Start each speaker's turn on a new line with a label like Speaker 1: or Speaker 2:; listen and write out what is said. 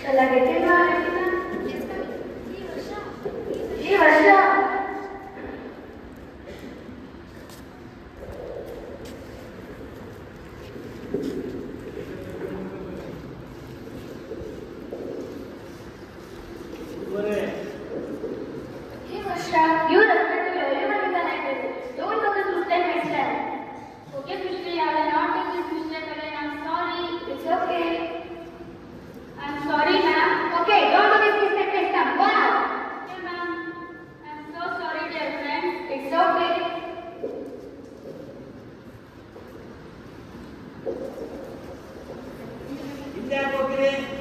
Speaker 1: Shall I get in, Marina? Hey, Varsha. Hey, Varsha. You respect to everyone in the library. Don't do this mistake next time. Okay, Srishti, I will not do this mistake again. I'm sorry. It's okay. I'm sorry, ma'am. Okay, don't do this mistake next time. Go now. Okay, ma'am. I'm so sorry, dear friends. It's okay.
Speaker 2: India,